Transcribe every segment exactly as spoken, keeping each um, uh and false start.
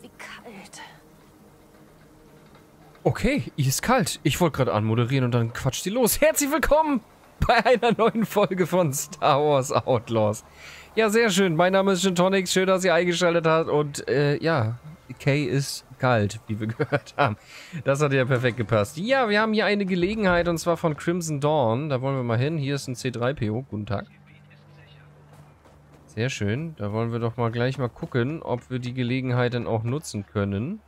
wie kalt. Okay, ihr ist kalt. Ich wollte gerade anmoderieren und dann quatscht sie los. Herzlich willkommen bei einer neuen Folge von Star Wars Outlaws. Ja, sehr schön. Mein Name ist Gintonics. Schön, dass ihr eingeschaltet habt. Und äh, ja, Kay ist kalt, wie wir gehört haben. Das hat ja perfekt gepasst. Ja, wir haben hier eine Gelegenheit und zwar von Crimson Dawn. Da wollen wir mal hin. Hier ist ein C drei P O. Guten Tag. Sehr schön. Da wollen wir doch mal gleich mal gucken, ob wir die Gelegenheit dann auch nutzen können.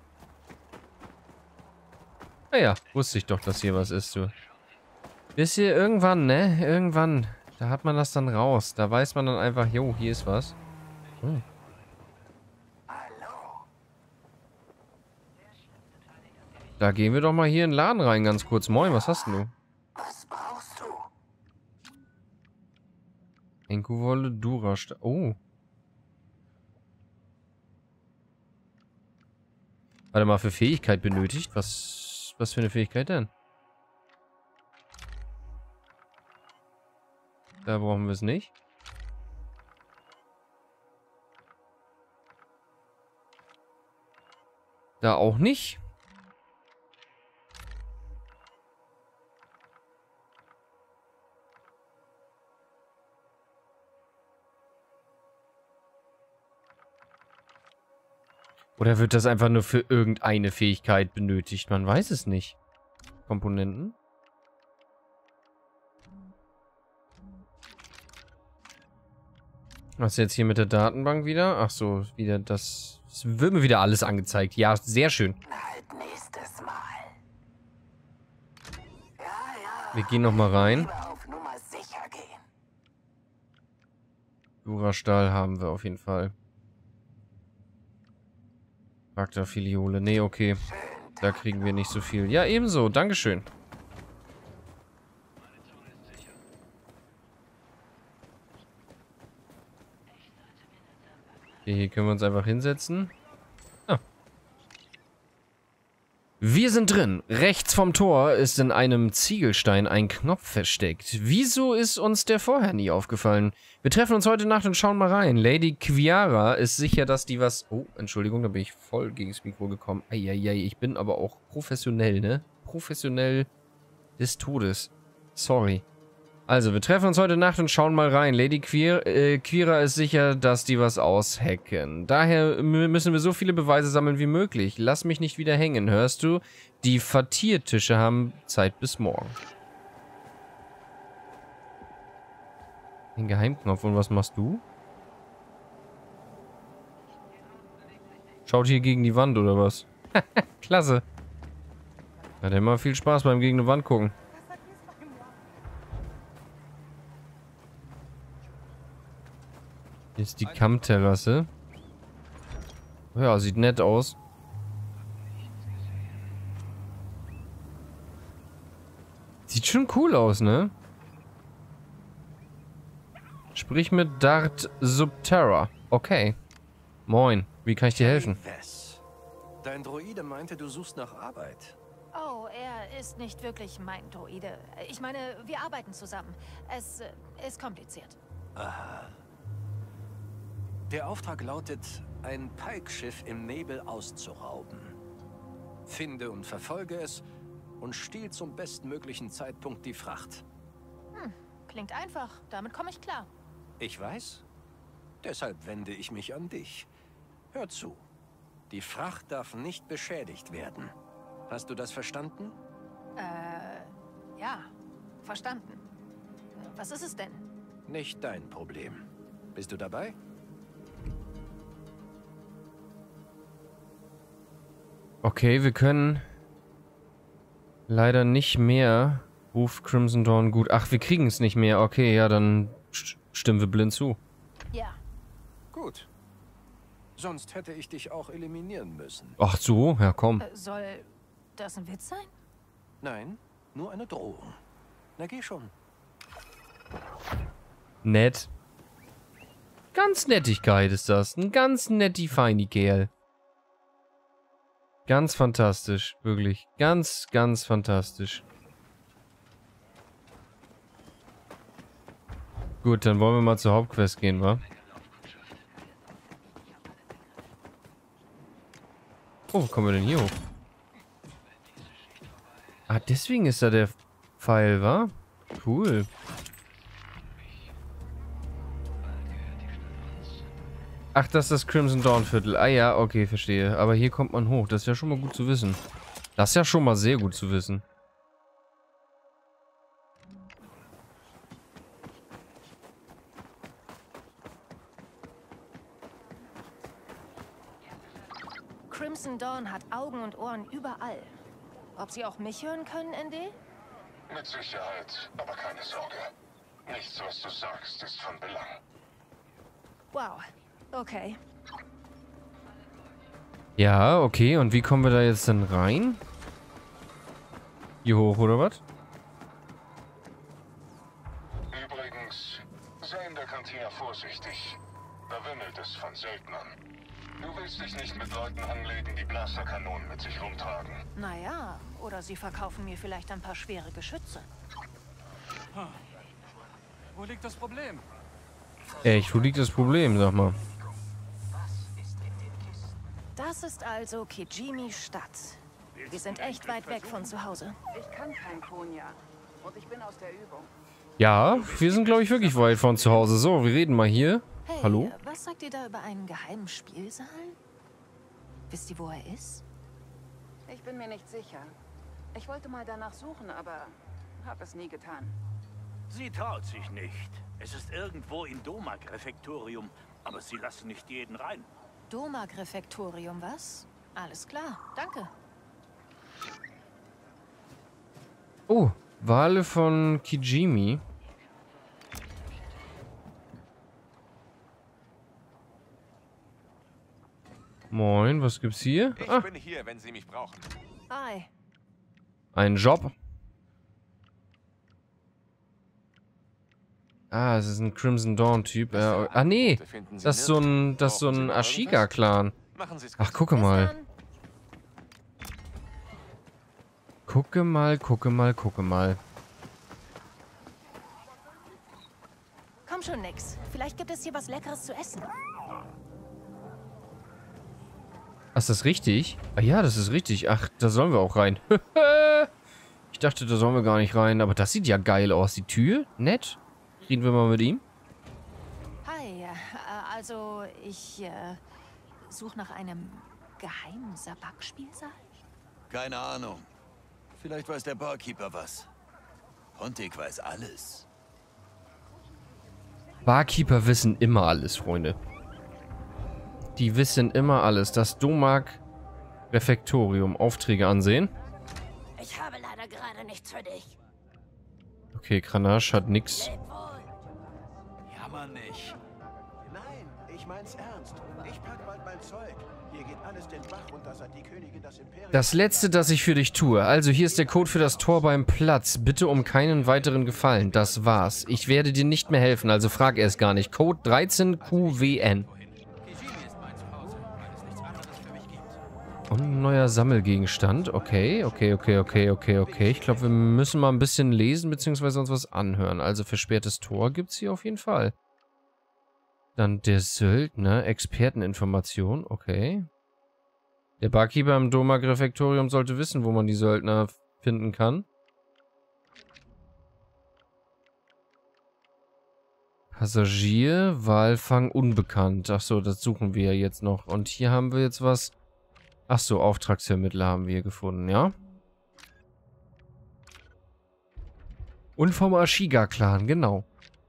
Naja, wusste ich doch, dass hier was ist, du. Bis hier irgendwann, ne? Irgendwann. Da hat man das dann raus. Da weiß man dann einfach, jo, hier ist was. Hm. Da gehen wir doch mal hier in den Laden rein, ganz kurz. Moin, was hast denn du? Was brauchst du? Enkuwolle Durastahl. Oh. Warte mal, für Fähigkeit benötigt? Was, was für eine Fähigkeit denn? Da brauchen wir es nicht. Da auch nicht. Oder wird das einfach nur für irgendeine Fähigkeit benötigt? Man weiß es nicht. Komponenten. Was ist jetzt hier mit der Datenbank wieder? Ach so, wieder das... Es wird mir wieder alles angezeigt. Ja, sehr schön. Halt nächstes Mal. Ja, ja. Wir gehen nochmal rein. Lieber auf Nummer sicher gehen. Durastahl haben wir auf jeden Fall. Charakterfiliole. Nee, okay. Da kriegen wir nicht so viel. Ja, ebenso. Dankeschön. Okay, hier können wir uns einfach hinsetzen. Ah. Wir sind drin. Rechts vom Tor ist in einem Ziegelstein ein Knopf versteckt. Wieso ist uns der vorher nie aufgefallen? Wir treffen uns heute Nacht und schauen mal rein. Lady Quiara ist sicher, dass die was... Oh, Entschuldigung, da bin ich voll gegen das Mikro gekommen. Eieiei, ich bin aber auch professionell, ne? Professionell des Todes. Sorry. Also, wir treffen uns heute Nacht und schauen mal rein. Lady Queer, äh, Quiara ist sicher, dass die was aushacken. Daher müssen wir so viele Beweise sammeln wie möglich. Lass mich nicht wieder hängen, hörst du? Die Fattiertische haben Zeit bis morgen. Den Geheimknopf. Und was machst du? Schaut hier gegen die Wand, oder was? Klasse. Hat immer viel Spaß beim gegen eine Wand gucken. Hier ist die Kammterrasse. Ja, sieht nett aus. Sieht schon cool aus, ne? Sprich mit Dart Subterra. Okay. Moin. Wie kann ich dir helfen? Wes. Dein Droide meinte, du suchst nach Arbeit. Oh, er ist nicht wirklich mein Droide. Ich meine, wir arbeiten zusammen. Es äh, ist kompliziert. Aha. Der Auftrag lautet, ein Pike-Schiff im Nebel auszurauben. Finde und verfolge es und stiehl zum bestmöglichen Zeitpunkt die Fracht. Hm, klingt einfach. Damit komme ich klar. Ich weiß. Deshalb wende ich mich an dich. Hör zu. Die Fracht darf nicht beschädigt werden. Hast du das verstanden? Äh, ja. Verstanden. Was ist es denn? Nicht dein Problem. Bist du dabei? Okay, wir können leider nicht mehr. Ruft Crimson Dawn gut. Ach, wir kriegen es nicht mehr. Okay, ja, dann st stimmen wir blind zu. Ja. Gut. Sonst hätte ich dich auch eliminieren müssen. Ach so, ja komm. Äh, soll das ein Witz sein? Nein, nur eine Drohung. Na geh schon. Nett. Ganz Nettigkeit ist das. Ein ganz netti feini Kerl. Ganz fantastisch, wirklich. Ganz, ganz fantastisch. Gut, dann wollen wir mal zur Hauptquest gehen, wa? Oh, wo kommen wir denn hier hoch? Ah, deswegen ist da der Pfeil, wa? Cool. Ach, das ist das Crimson Dawn Viertel. Ah ja, okay, verstehe. Aber hier kommt man hoch. Das ist ja schon mal gut zu wissen. Das ist ja schon mal sehr gut zu wissen. Crimson Dawn hat Augen und Ohren überall. Ob sie auch mich hören können, N D? Mit Sicherheit, aber keine Sorge. Nichts, was du sagst, ist von Belang. Wow. Okay. Ja, okay. Und wie kommen wir da jetzt denn rein? Hier hoch, oder was? Übrigens, sei in der Kantine vorsichtig. Da wimmelt es von Söldnern. Du willst dich nicht mit Leuten anlegen, die Blasterkanonen mit sich rumtragen. Naja, oder sie verkaufen mir vielleicht ein paar schwere Geschütze. Hm. Wo liegt das Problem? Echt, wo liegt das Problem, sag mal? Das ist also Kijimi Stadt. Wir sind echt weit weg von zu Hause. Ich kann kein Konya. Und ich bin aus der Übung. Ja, wir sind, glaube ich, wirklich weit von zu Hause. So, wir reden mal hier. Hey, Hallo? was sagt ihr da über einen geheimen Spielsaal? Wisst ihr, wo er ist? Ich bin mir nicht sicher. Ich wollte mal danach suchen, aber habe es nie getan. Sie traut sich nicht. Es ist irgendwo im Domak-Refektorium, aber sie lassen nicht jeden rein. Domak-Refektorium, was? Alles klar, danke. Oh, Wale von Kijimi. Moin, was gibt's hier? Ich Ah, bin hier, wenn Sie mich brauchen. Hi. ein Job. Ah, es ist ein Crimson Dawn Typ. Ja, ah, nee. Das ist so ein, das ist so ein Ashiga-Clan. Machen Sie's Ach, gut. gucke Bis mal. dann. Gucke mal, gucke mal, gucke mal. Komm schon, Nix. Vielleicht gibt es hier was Leckeres zu essen. Ach, ist das richtig? Ah ja, das ist richtig. Ach, da sollen wir auch rein. Ich dachte, da sollen wir gar nicht rein. Aber das sieht ja geil aus. Die Tür? Nett. Reden wir mal mit ihm. Hi, äh, also ich äh, suche nach einem geheimen Sabak-Spielsaal. Keine Ahnung. Vielleicht weiß der Barkeeper was. Pontik weiß alles. Barkeeper wissen immer alles, Freunde. Die wissen immer alles. Das Domak Refektorium. Aufträge ansehen. Ich habe leider gerade nichts für dich. Okay, Kranache hat nix. Leb wohl. Jammer nicht. Nein, ich mein's ernst. Ich pack bald mein Zeug. Hier geht alles den Bach runter, seit die Königin das Imperium... Das letzte, das ich für dich tue. Also hier ist der Code für das Tor beim Platz. Bitte um keinen weiteren Gefallen. Das war's. Ich werde dir nicht mehr helfen, also frag erst gar nicht. Code dreizehn Q W N. Und ein neuer Sammelgegenstand. Okay, okay, okay, okay, okay, okay. Ich glaube, wir müssen mal ein bisschen lesen, beziehungsweise uns was anhören. Also versperrtes Tor gibt's hier auf jeden Fall. Dann der Söldner. Experteninformation. Okay. Der Barkeeper im Domak-Refektorium sollte wissen, wo man die Söldner finden kann. Passagier, Walfang, unbekannt. Achso, das suchen wir jetzt noch. Und hier haben wir jetzt was... Achso, Auftragsvermittler haben wir gefunden, ja? Und vom Ashiga-Clan, genau.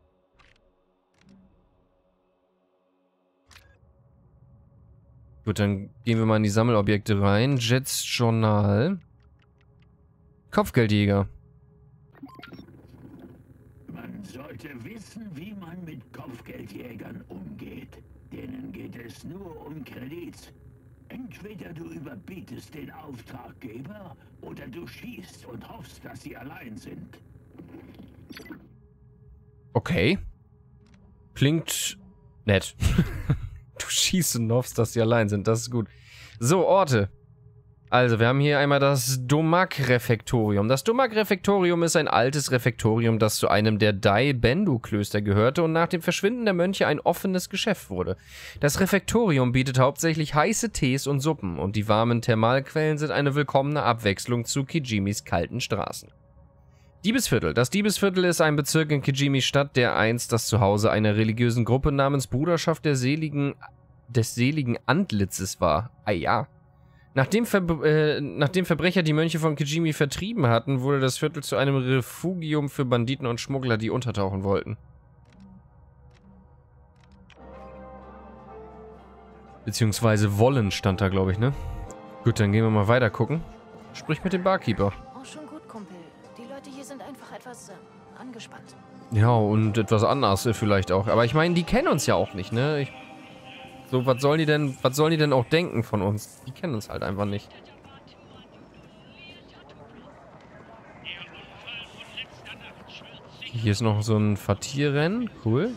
Gut, dann gehen wir mal in die Sammelobjekte rein. Jets Journal. Kopfgeldjäger. Man sollte wissen, wie man mit Kopfgeldjägern umgeht. Denen geht es nur um Kredit. Entweder du überbietest den Auftraggeber oder du schießt und hoffst, dass sie allein sind. Okay. Klingt nett. Du schießt und hoffst, dass sie allein sind. Das ist gut. So, Orte. Also, wir haben hier einmal das Domak-Refektorium. Das Domak-Refektorium ist ein altes Refektorium, das zu einem der Dai-Bendu-Klöster gehörte und nach dem Verschwinden der Mönche ein offenes Geschäft wurde. Das Refektorium bietet hauptsächlich heiße Tees und Suppen und die warmen Thermalquellen sind eine willkommene Abwechslung zu Kijimis kalten Straßen. Diebesviertel. Das Diebesviertel ist ein Bezirk in Kijimis Stadt, der einst das Zuhause einer religiösen Gruppe namens Bruderschaft der seligen, des seligen Antlitzes war. Ah ja. Nachdem, Ver äh, nachdem Verbrecher die Mönche von Kijimi vertrieben hatten, wurde das Viertel zu einem Refugium für Banditen und Schmuggler, die untertauchen wollten. Beziehungsweise wollen stand da, glaube ich, ne? Gut, dann gehen wir mal weiter gucken. Sprich mit dem Barkeeper. Oh, schon gut, Kumpel. Die Leute hier sind einfach etwas äh, angespannt. Ja, und etwas anders äh, vielleicht auch. Aber ich meine, die kennen uns ja auch nicht, ne? Ich So, was sollen die denn, was sollen die denn auch denken von uns? Die kennen uns halt einfach nicht. Hier ist noch so ein Fahrtierrennen. Cool.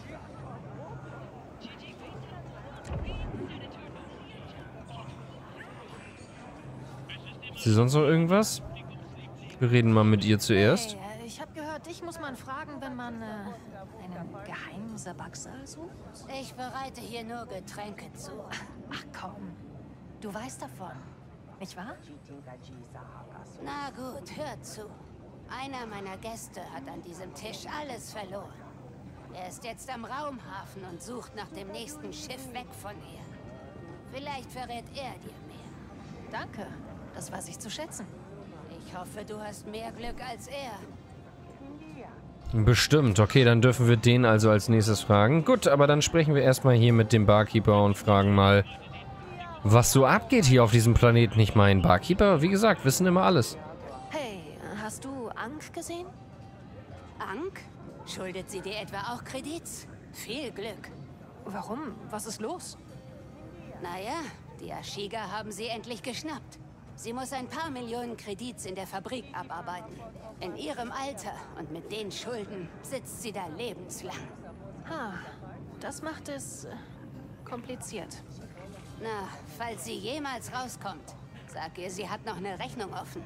Ist hier sonst noch irgendwas? Wir reden mal mit ihr zuerst. Hey, ich habe gehört, dich muss man fragen, wenn man äh, einen geheimen Sabaksal sucht. Ich bereite hier nur Getränke zu. Ach komm, du weißt davon, nicht wahr? Na gut, hör zu. Einer meiner Gäste hat an diesem Tisch alles verloren. Er ist jetzt am Raumhafen und sucht nach dem nächsten Schiff weg von hier. Vielleicht verrät er dir mehr. Danke, das weiß ich zu schätzen. Ich hoffe, du hast mehr Glück als er. Bestimmt. Okay, dann dürfen wir den also als nächstes fragen. Gut, aber dann sprechen wir erstmal hier mit dem Barkeeper und fragen mal, was so abgeht hier auf diesem Planeten. Ich meine, Barkeeper, wie gesagt, wissen immer alles. Hey, hast du Ankh gesehen? Ankh? Schuldet sie dir etwa auch Kredits? Viel Glück. Warum? Was ist los? Naja, die Ashiga haben sie endlich geschnappt. Sie muss ein paar Millionen Kredits in der Fabrik abarbeiten. In ihrem Alter und mit den Schulden sitzt sie da lebenslang. Ha, das macht es äh, kompliziert. Na, falls sie jemals rauskommt, sag ihr, sie hat noch eine Rechnung offen.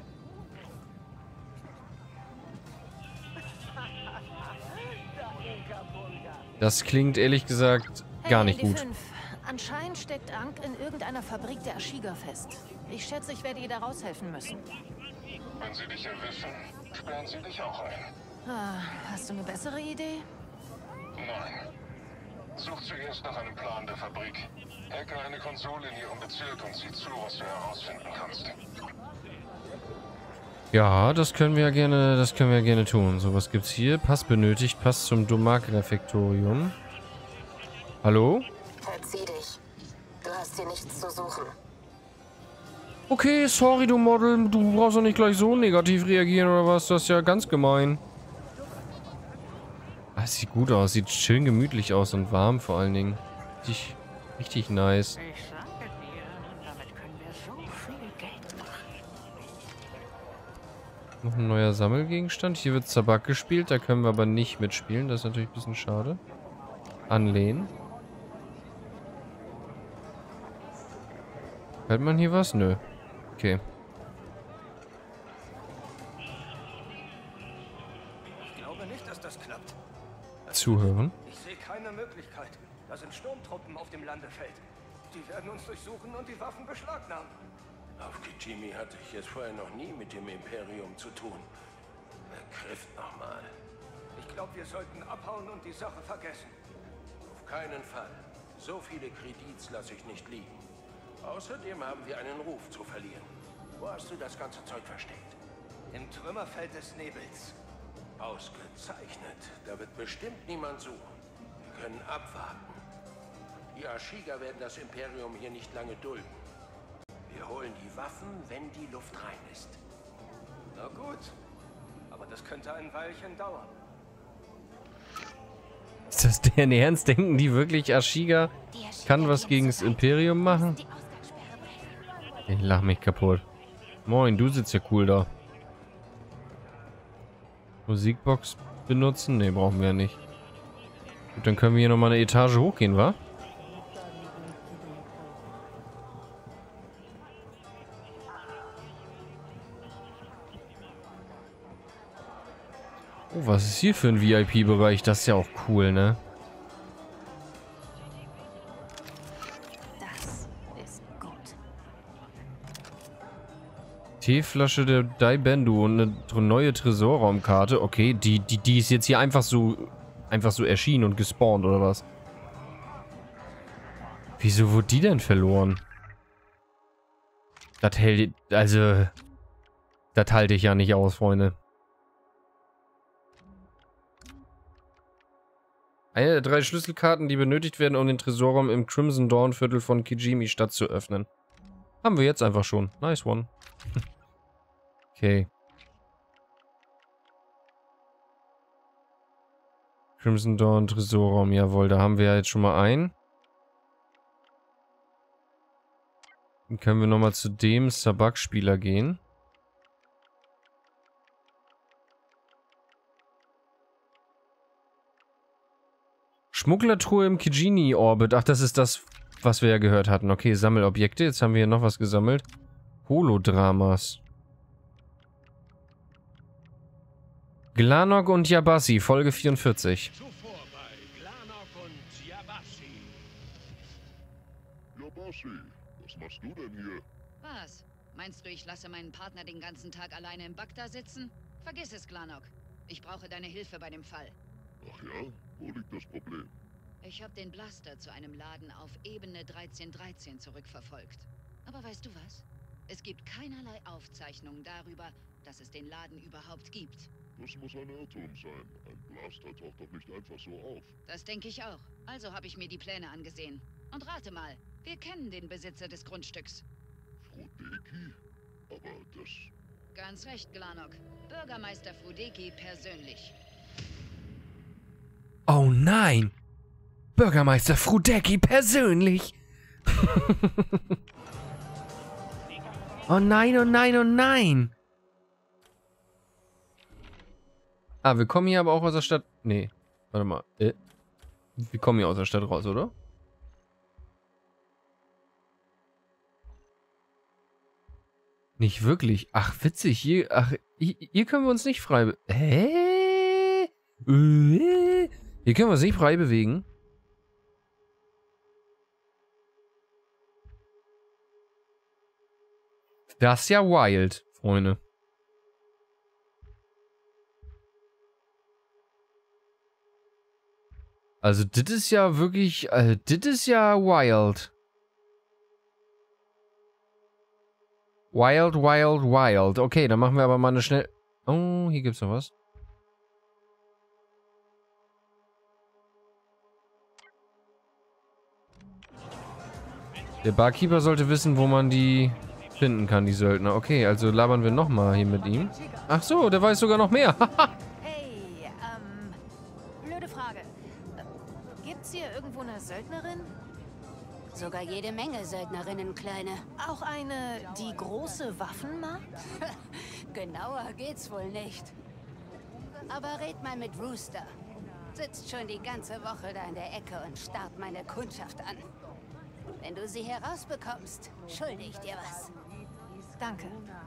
Das klingt ehrlich gesagt gar nicht hey, gut. fünf. Anscheinend steckt Ankh in irgendeiner Fabrik der Ashiga fest. Ich schätze, ich werde ihr da raushelfen müssen. Wenn sie dich erwischen, sperren sie dich auch ein. Ah, hast du eine bessere Idee? Nein. Such zuerst nach einem Plan der Fabrik. Hacke eine Konsole in ihrem Bezirk und sieh zu, was du herausfinden kannst. Ja, das können wir ja gerne, das können wir gerne tun. So, was gibt's hier? Pass benötigt, Pass zum Domak-Refektorium. Hallo? Verzieh dich. Du hast hier nichts zu suchen. Okay, sorry, du Model. Du brauchst doch nicht gleich so negativ reagieren, oder was? Das ist ja ganz gemein. Ah, sieht gut aus. Sieht schön gemütlich aus und warm vor allen Dingen. Richtig, richtig nice. Ich sage dir, damit können wir so viel Geld machen. Noch ein neuer Sammelgegenstand. Hier wird Zabak gespielt. Da können wir aber nicht mitspielen. Das ist natürlich ein bisschen schade. Anlehnen. Hört man hier was? Nö. Okay. Ich glaube nicht, dass das klappt. Zuhören. Ich sehe keine Möglichkeit. Da sind Sturmtruppen auf dem Landefeld. Die werden uns durchsuchen und die Waffen beschlagnahmen. Auf Kijimi hatte ich jetzt vorher noch nie mit dem Imperium zu tun. Verkrifft nochmal. Ich glaube, wir sollten abhauen und die Sache vergessen. Auf keinen Fall. So viele Kredits lasse ich nicht liegen. Außerdem haben wir einen Ruf zu verlieren. Wo hast du das ganze Zeug versteckt? Im Trümmerfeld des Nebels. Ausgezeichnet. Da wird bestimmt niemand suchen. Wir können abwarten. Die Ashiga werden das Imperium hier nicht lange dulden. Wir holen die Waffen, wenn die Luft rein ist. Na gut. Aber das könnte ein Weilchen dauern. Ist das deren Ernst? Denken die wirklich, Ashiga kann was gegen das Imperium machen? Ich lach mich kaputt. Moin, du sitzt ja cool da. Musikbox benutzen? Ne, brauchen wir ja nicht. Gut, dann können wir hier nochmal eine Etage hochgehen, wa? Oh, was ist hier für ein V I P-Bereich? Das ist ja auch cool, ne? Das ist gut. Teeflasche der Daibendu und eine neue Tresorraumkarte. Okay, die, die, die ist jetzt hier einfach so, einfach so erschienen und gespawnt, oder was? Wieso wurde die denn verloren? Das hält, also, das halte ich ja nicht aus, Freunde. Eine der drei Schlüsselkarten, die benötigt werden, um den Tresorraum im Crimson Dawn Viertel von Kijimi-Stadt zu öffnen. Haben wir jetzt einfach schon. Nice one. Okay. Crimson Dawn Tresorraum, jawohl, da haben wir ja jetzt schon mal einen. Dann können wir nochmal zu dem Sabak-Spieler gehen. Schmugglertruhe im Kijimi-Orbit. Ach, das ist das, was wir ja gehört hatten. Okay, Sammelobjekte. Jetzt haben wir hier noch was gesammelt. Holodramas. Glanok und Yabasi, Folge vierundvierzig. Zuvor bei Glanok und Yabasi. Yabasi, was machst du denn hier? Was? Meinst du, ich lasse meinen Partner den ganzen Tag alleine im Bagdad sitzen? Vergiss es, Glanok. Ich brauche deine Hilfe bei dem Fall. Ach ja? Wo liegt das Problem? Ich habe den Blaster zu einem Laden auf Ebene dreizehn dreizehn zurückverfolgt. Aber weißt du was? Es gibt keinerlei Aufzeichnungen darüber, dass es den Laden überhaupt gibt. Das muss ein Irrtum sein. Ein Blaster taucht doch nicht einfach so auf. Das denke ich auch. Also habe ich mir die Pläne angesehen. Und rate mal, wir kennen den Besitzer des Grundstücks. Frudeki? Aber das... Ganz recht, Glanok. Bürgermeister Frudeki persönlich. Oh nein! Bürgermeister Frudeki persönlich! Oh nein, oh nein, oh nein! Ah, wir kommen hier aber auch aus der Stadt... Nee, warte mal. Äh? Wir kommen hier aus der Stadt raus, oder? Nicht wirklich. Ach, witzig. Hier, ach, hier, hier können wir uns nicht frei... Be Hä? Äh? Hier können wir uns nicht frei bewegen. Das ist ja wild, Freunde. Also, das ist ja wirklich... Also, das ist ja wild. Wild, wild, wild. Okay, dann machen wir aber mal eine schnell... Oh, hier gibt's noch was. Der Barkeeper sollte wissen, wo man die finden kann, die Söldner. Okay, also labern wir nochmal hier mit ihm. Ach so, der weiß sogar noch mehr. Hey, ähm, blöde Frage. Gibt's hier irgendwo eine Söldnerin? Sogar jede Menge Söldnerinnen, Kleine. Auch eine, die große Waffen mag? Genauer geht's wohl nicht. Aber red mal mit Rooster. Sitzt schon die ganze Woche da in der Ecke und starrt meine Kundschaft an. Wenn du sie herausbekommst, schulde ich dir was. Danke.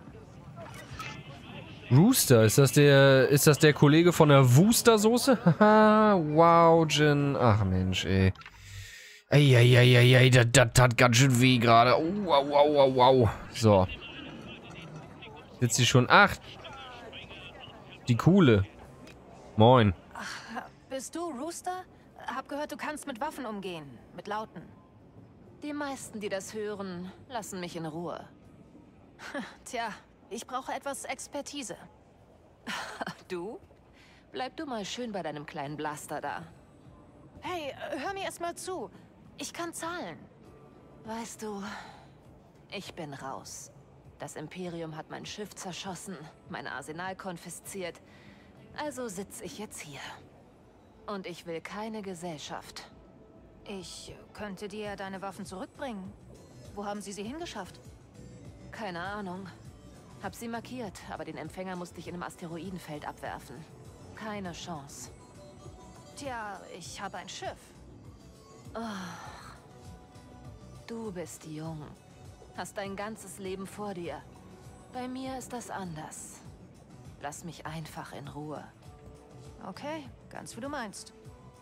Rooster, ist das der, ist das der Kollege von der Wooster-Soße? Haha, wow, Jin. Ach Mensch, ey. Eieieiei, das, das hat ganz schön weh gerade. Oh, wow, wow, wow, wow. So. Sitzt sie schon? Ach. Die Coole. Moin. Ach, bist du Rooster? Hab gehört, du kannst mit Waffen umgehen. Mit Lauten. Die meisten, die das hören, lassen mich in Ruhe. Tja, ich brauche etwas Expertise. Du? Bleib du mal schön bei deinem kleinen Blaster da. Hey, hör mir erst mal zu. Ich kann zahlen. Weißt du, ich bin raus. Das Imperium hat mein Schiff zerschossen, mein Arsenal konfisziert. Also sitze ich jetzt hier. Und ich will keine Gesellschaft. Ich könnte dir deine Waffen zurückbringen. Wo haben sie sie hingeschafft? Keine Ahnung. Hab sie markiert, aber den Empfänger musste ich in einem Asteroidenfeld abwerfen. Keine Chance. Tja, ich habe ein Schiff. Oh. Du bist jung. Hast dein ganzes Leben vor dir. Bei mir ist das anders. Lass mich einfach in Ruhe. Okay, ganz wie du meinst.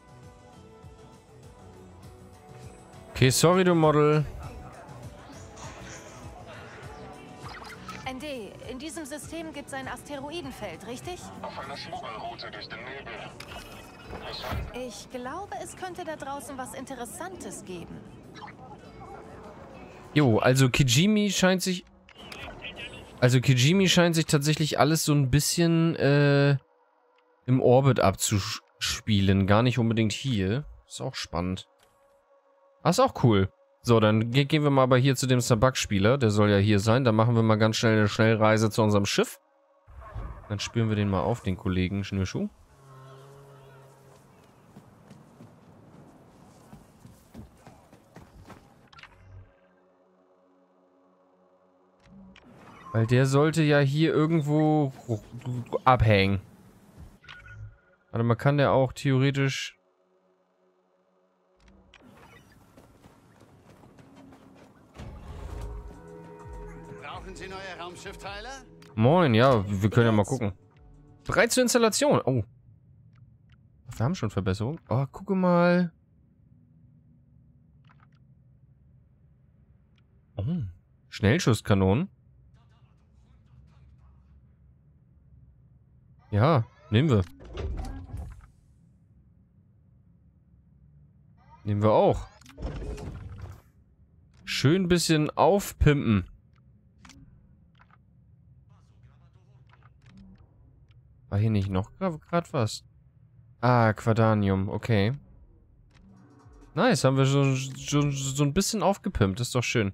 Okay, sorry, du Model. N D, in diesem System gibt es ein Asteroidenfeld, richtig? Auf einer Schmuggelroute durch den Nebel. Ich glaube, es könnte da draußen was Interessantes geben. Jo, also Kijimi scheint sich... Also Kijimi scheint sich tatsächlich alles so ein bisschen äh, im Orbit abzuspielen. Gar nicht unbedingt hier. Ist auch spannend. Ah, ist auch cool. So, dann ge gehen wir mal aber hier zu dem Sabak-Spieler. Der soll ja hier sein. Dann machen wir mal ganz schnell eine Schnellreise zu unserem Schiff. Dann spüren wir den mal auf, den Kollegen Schnürschuh. Weil der sollte ja hier irgendwo abhängen. Warte mal, kann der auch theoretisch... Brauchen Sie neue Raumschiffteile? Moin, ja, wir können ja mal gucken. Bereit zur Installation. Oh. Wir haben schon Verbesserungen. Oh, gucke mal. Oh. Schnellschusskanonen. Ja, nehmen wir. Nehmen wir auch. Schön bisschen aufpimpen. War hier nicht noch gerade was? Ah, Quadanium, okay. Nice, haben wir schon, schon so ein bisschen aufgepimpt. Ist doch schön.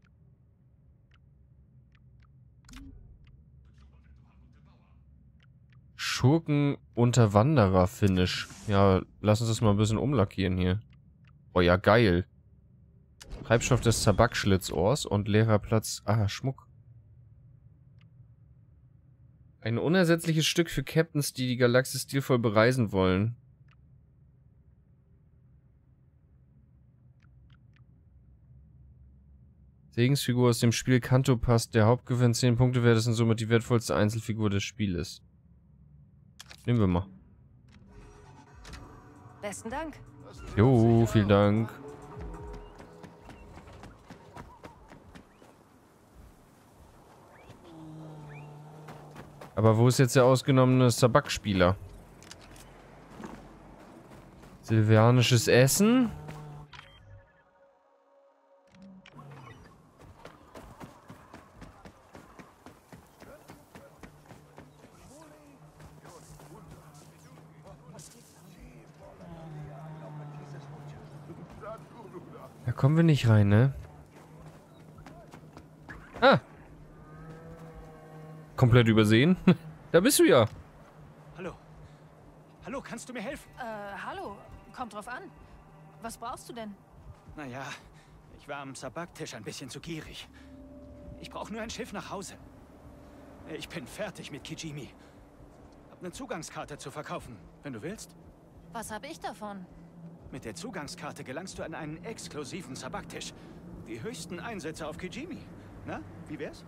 Schurken-Unterwanderer-Finish. Ja, lass uns das mal ein bisschen umlackieren hier. Oh ja, geil. Treibstoff des Tabakschlitzohrs und leerer Platz. Ah, Schmuck. Ein unersetzliches Stück für Captains, die die Galaxis stilvoll bereisen wollen. Segensfigur aus dem Spiel Kanto passt. Der Hauptgewinn zehn Punkte wert ist und somit die wertvollste Einzelfigur des Spieles. Nehmen wir mal. Besten Dank. Jo, vielen Dank. Aber wo ist jetzt der ausgenommene Sabak-Spieler? Silvanisches Essen? Da kommen wir nicht rein, ne? Ah! Komplett übersehen. Da bist du ja. Hallo. Hallo, kannst du mir helfen? Äh, hallo. Kommt drauf an. Was brauchst du denn? Naja, ich war am Sabak-Tisch ein bisschen zu gierig. Ich brauche nur ein Schiff nach Hause. Ich bin fertig mit Kijimi. Hab eine Zugangskarte zu verkaufen, wenn du willst. Was habe ich davon? Mit der Zugangskarte gelangst du an einen exklusiven Sabak-Tisch. Die höchsten Einsätze auf Kijimi. Na, wie wär's?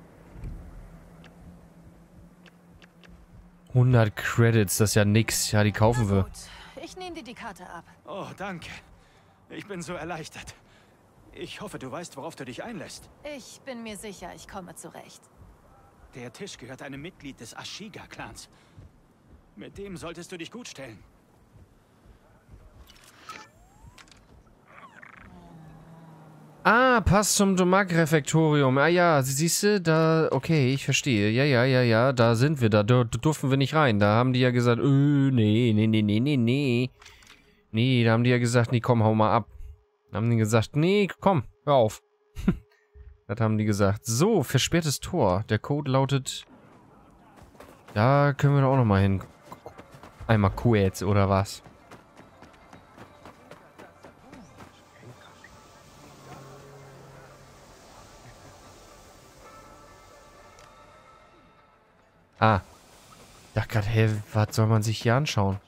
hundert Credits, das ist ja nix. Ja, die kaufen wir. Ich nehme dir die Karte ab. Oh, danke. Ich bin so erleichtert. Ich hoffe, du weißt, worauf du dich einlässt. Ich bin mir sicher, ich komme zurecht. Der Tisch gehört einem Mitglied des Ashiga-Clans. Mit dem solltest du dich gut stellen. Ah, passt zum Domak-Refektorium. Ah ja, siehst du, da... Okay, ich verstehe. Ja, ja, ja, ja, da sind wir. Da durften wir nicht rein. Da haben die ja gesagt, öh, nee, nee, nee, nee, nee, nee. Nee, da haben die ja gesagt, nee, komm, hau mal ab. Da haben die gesagt, nee, komm, hör auf. Das haben die gesagt. So, versperrtes Tor. Der Code lautet... Da können wir doch auch nochmal hin. Einmal kurz, oder was? Ah. Ich dachte gerade, hey, was soll man sich hier anschauen?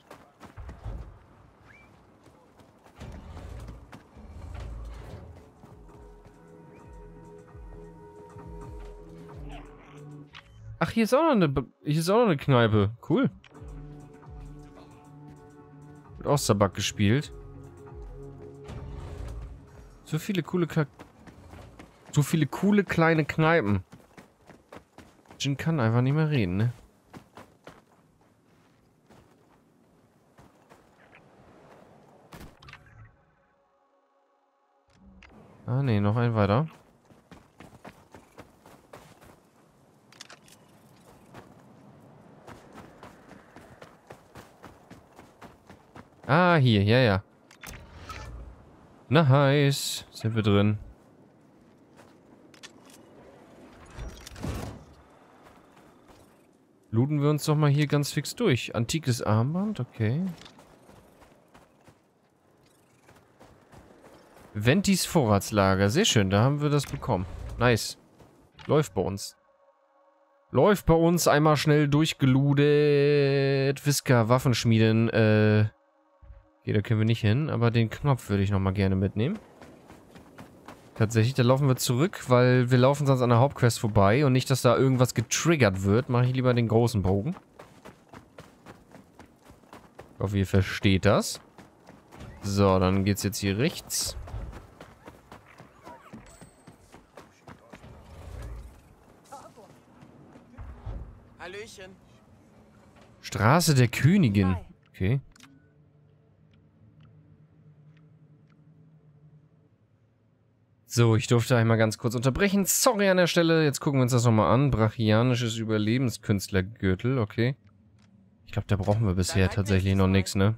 Ach, hier ist auch noch eine, hier ist auch noch eine Kneipe. Cool. Wird auch Sabak gespielt. So viele coole Ka So viele coole kleine Kneipen. Jin kann einfach nicht mehr reden, ne? Ah, ne, noch ein weiter. Ah, hier, ja, ja. Nice. Sind wir drin. Looten wir uns doch mal hier ganz fix durch. Antikes Armband, okay. Ventis Vorratslager. Sehr schön, da haben wir das bekommen. Nice. Läuft bei uns. Läuft bei uns. Einmal schnell durchgeludet. Whisker, Waffenschmieden. Äh. Okay, da können wir nicht hin. Aber den Knopf würde ich nochmal gerne mitnehmen. Tatsächlich, da laufen wir zurück, weil wir laufen sonst an der Hauptquest vorbei. Und nicht, dass da irgendwas getriggert wird, mache ich lieber den großen Bogen. Ich hoffe, ihr versteht das. So, dann geht's jetzt hier rechts. Hallöchen. Straße der Königin. Okay. So, ich durfte einmal ganz kurz unterbrechen. Sorry an der Stelle. Jetzt gucken wir uns das nochmal an. Brachianisches Überlebenskünstlergürtel. Okay. Ich glaube, da brauchen wir bisher tatsächlich noch nichts, ne?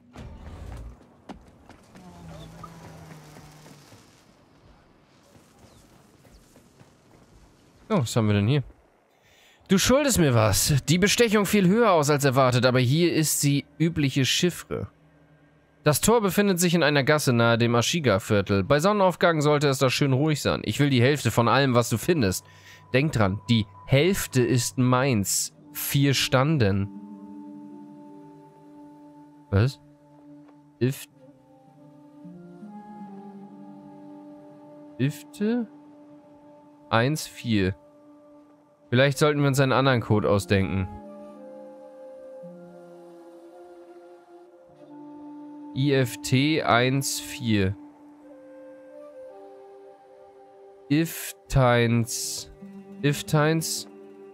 Oh, was haben wir denn hier? Du schuldest mir was. Die Bestechung fiel höher aus als erwartet, aber hier ist die übliche Chiffre. Das Tor befindet sich in einer Gasse nahe dem Ashiga-Viertel. Bei Sonnenaufgang sollte es da schön ruhig sein. Ich will die Hälfte von allem, was du findest. Denk dran, die Hälfte ist meins. Vier Standen. Was? If... Ifte? Eins, vier. Vielleicht sollten wir uns einen anderen Code ausdenken. I F T eins vier. If times. If times.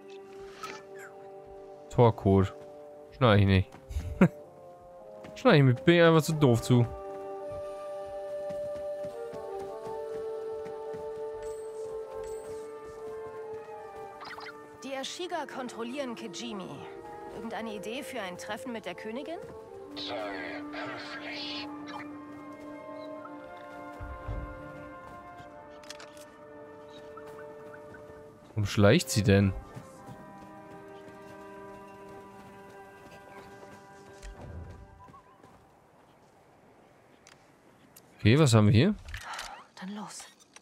Torcode. Schneide ich nicht. Schneide ich mich. Bin ich einfach zu doof zu. Die Ashiga kontrollieren Kijimi. Irgendeine Idee für ein Treffen mit der Königin? Sei höflich. Warum schleicht sie denn? Okay, was haben wir hier? Dann los.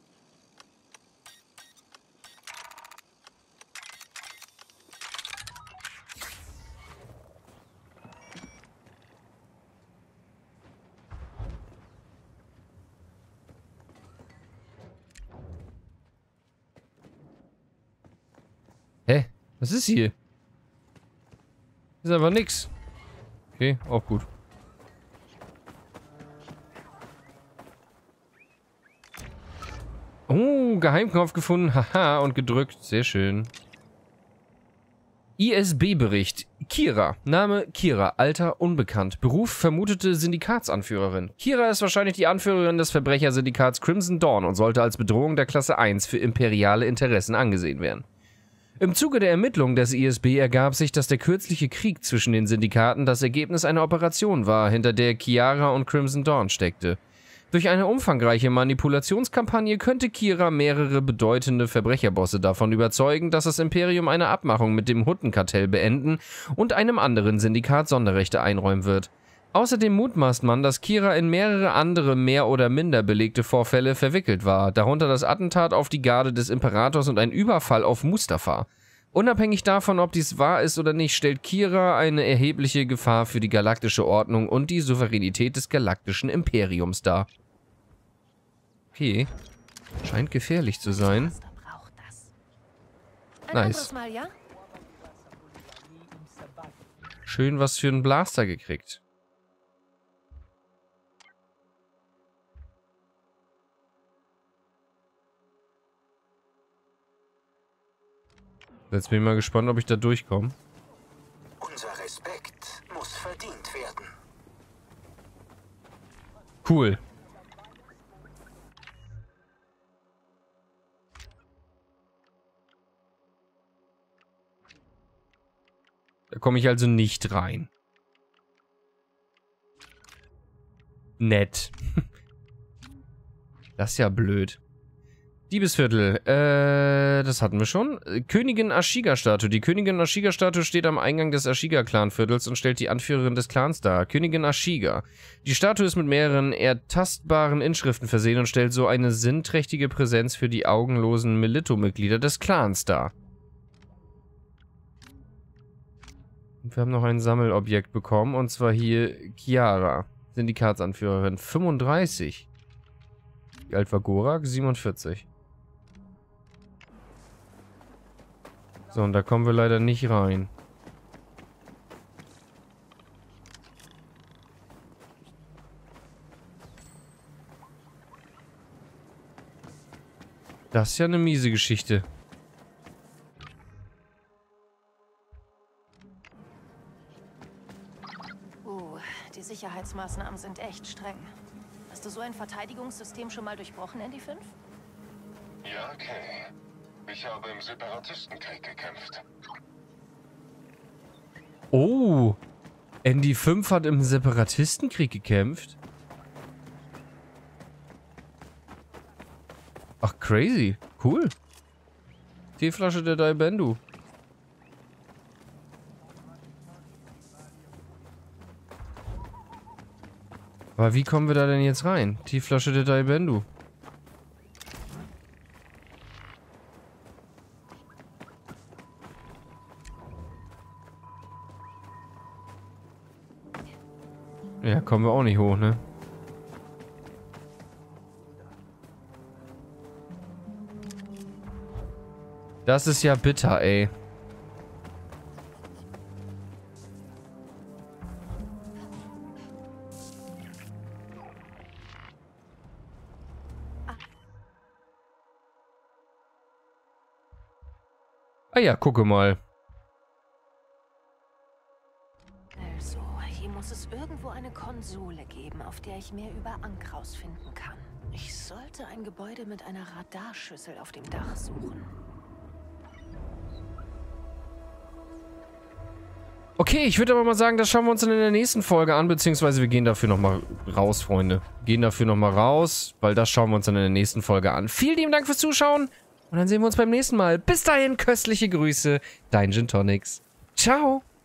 Hä? Was ist hier? Ist einfach nix. Okay, auch gut. Oh, Geheimknopf gefunden. Haha, und gedrückt. Sehr schön. I S B-Bericht. Kira. Name Kira. Alter unbekannt. Beruf vermutete Syndikatsanführerin. Kira ist wahrscheinlich die Anführerin des Verbrechersyndikats Crimson Dawn und sollte als Bedrohung der Klasse eins für imperiale Interessen angesehen werden. Im Zuge der Ermittlungen des I S B ergab sich, dass der kürzliche Krieg zwischen den Syndikaten das Ergebnis einer Operation war, hinter der Kiara und Crimson Dawn steckte. Durch eine umfangreiche Manipulationskampagne könnte Kira mehrere bedeutende Verbrecherbosse davon überzeugen, dass das Imperium eine Abmachung mit dem Huttenkartell beenden und einem anderen Syndikat Sonderrechte einräumen wird. Außerdem mutmaßt man, dass Kira in mehrere andere mehr oder minder belegte Vorfälle verwickelt war, darunter das Attentat auf die Garde des Imperators und ein Überfall auf Mustafa. Unabhängig davon, ob dies wahr ist oder nicht, stellt Kira eine erhebliche Gefahr für die galaktische Ordnung und die Souveränität des galaktischen Imperiums dar. Okay. Scheint gefährlich zu sein. Nice. Schön was für einen Blaster gekriegt. Jetzt bin ich mal gespannt, ob ich da durchkomme. Unser Respekt muss verdient werden. Cool. Da komme ich also nicht rein. Nett. Das ist ja blöd. Diebesviertel. Äh, das hatten wir schon. Königin Ashiga-Statue. Die Königin Ashiga-Statue steht am Eingang des Ashiga-Clan-Viertels und stellt die Anführerin des Clans dar. Königin Ashiga. Die Statue ist mit mehreren ertastbaren Inschriften versehen und stellt so eine sinnträchtige Präsenz für die augenlosen Melito-Mitglieder des Clans dar. Und wir haben noch ein Sammelobjekt bekommen, und zwar hier Chiara. Syndikatsanführerin. fünfunddreißig. Wie alt war Gorak? siebenundvierzig. So, und da kommen wir leider nicht rein. Das ist ja eine miese Geschichte. Uh, die Sicherheitsmaßnahmen sind echt streng. Hast du so ein Verteidigungssystem schon mal durchbrochen, N D fünf? Ja, Kay. Ich habe im Separatistenkrieg gekämpft. Oh, N D fünf hat im Separatistenkrieg gekämpft? Ach, crazy. Cool. Teeflasche der Daibendu. Aber wie kommen wir da denn jetzt rein? Teeflasche der Daibendu. Ja, kommen wir auch nicht hoch, ne? Das ist ja bitter, ey. Ah ja, gucke mal. Also, hier muss es irgendwo eine Konsole geben, auf der ich mehr über Ankraus finden kann. Ich sollte ein Gebäude mit einer Radarschüssel auf dem Dach suchen. Okay, ich würde aber mal sagen, das schauen wir uns dann in der nächsten Folge an, beziehungsweise wir gehen dafür nochmal raus, Freunde. Gehen dafür nochmal raus, weil das schauen wir uns dann in der nächsten Folge an. Vielen lieben Dank fürs Zuschauen und dann sehen wir uns beim nächsten Mal. Bis dahin, köstliche Grüße, dein Gin Tonics. Ciao!